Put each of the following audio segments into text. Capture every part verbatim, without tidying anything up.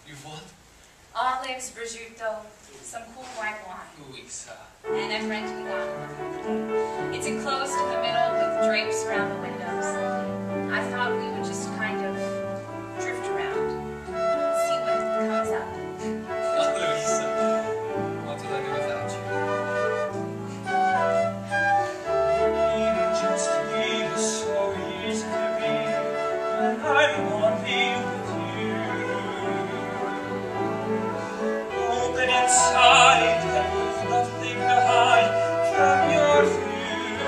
You've what? Olives, prosciutto, some cool white wine. Louisa. And a French Milano. It's enclosed in the middle with drapes around the windows. I thought we would just kind of drift around, see what comes up. Oh, Louisa. What would I do without you? Just be so easy to be when I'm wanting with you. Open inside and with nothing to hide from your view.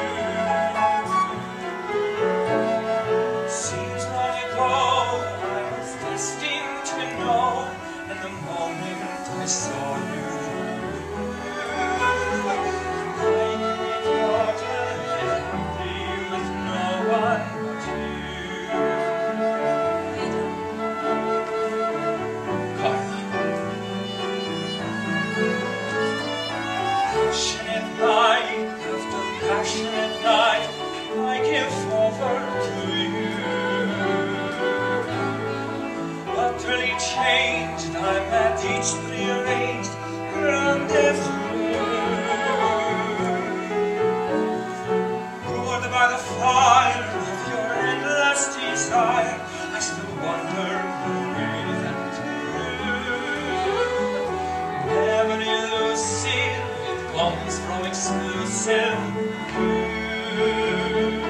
Seems long ago I was destined to know, and the moment I saw you, I thought I'd be with no one but you. Carla. Passionate night after passionate night, I give over to you. Utterly changed, I'm at each prearranged rendezvous. Lured by the fire of your endless desire, I still wonder the way that you. Never elusive, it comes from exclusive you.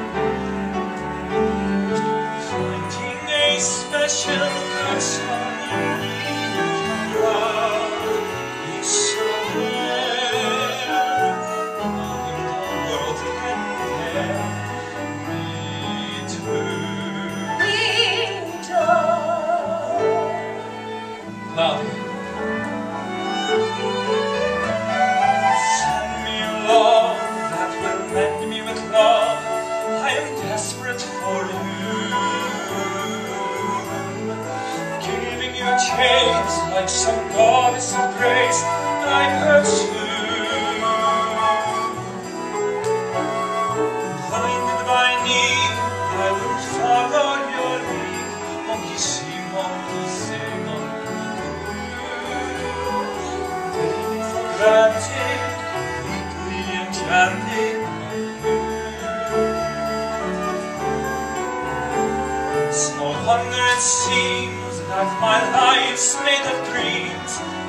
Finding a special person in love is so rare. Nothing the world can compare me to. Claudia. Send me love that will mend me with love. I am desperate for you. Giving you a chance like some goddess of grace I pursue. Blinded by need, I will follow your lead. Monkey see, monkey say, monkey do. Taking for granted, weakly enchanted by you. Small wonder it seems that my life's made of dreams.